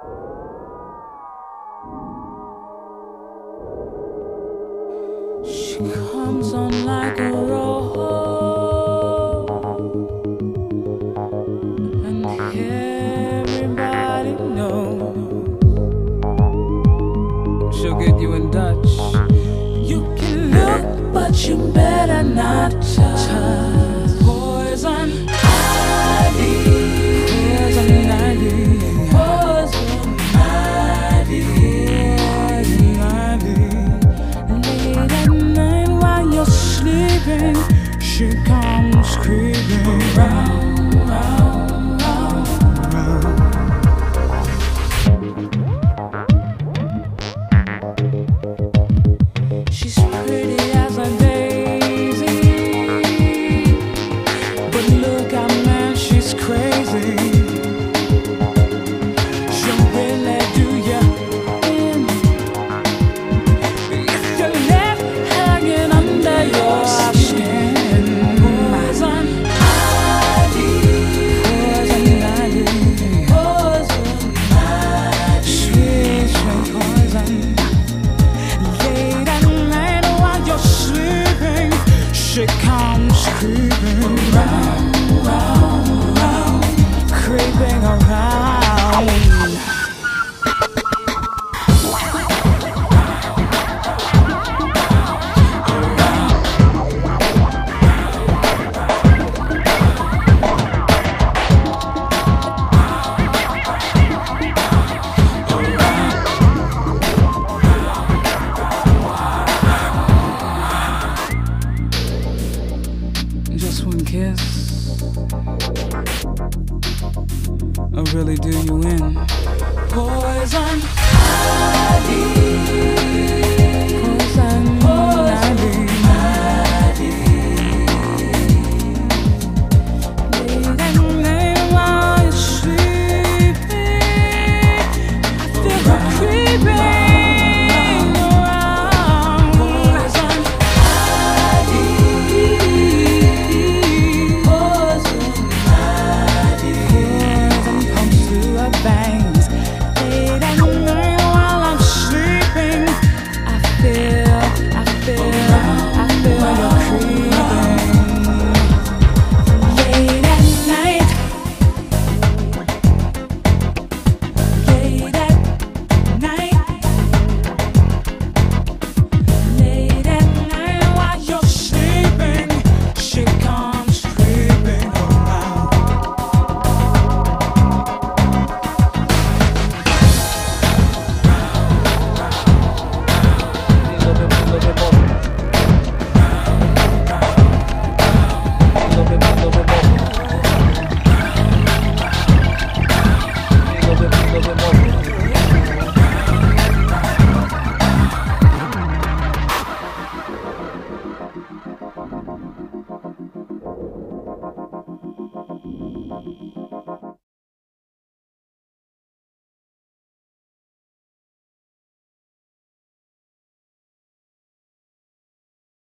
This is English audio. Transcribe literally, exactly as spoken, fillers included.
She comes on like a rose, and everybody knows she'll get you in Dutch. You can look, but you better not touch. Poison ivy, poison ivy, poison ivy, poison ivy. Late at night while you're sleeping, she comes creeping round, round, round, round. She's pretty as a daisy, but look out, man, she's crazy. She'll really do you in if you're left hanging under your skin. Poison ivy, poison ivy, poison ivy, sweet, sweet poison. Late at night while you're sleeping, she comes creeping round, round, round, creeping around. Just one kiss will really do you in. Poison ivy, poison ivy, ivy. Late at night while you're sleeping, I feel her creeping around. Poison ivy, poison ivy, poison comes through her veins. Late at night while I'm sleeping, I feel, I feel, I feel your creeping. Late at night, late at night, late at night while you're sleeping, she comes creeping around. Thank you.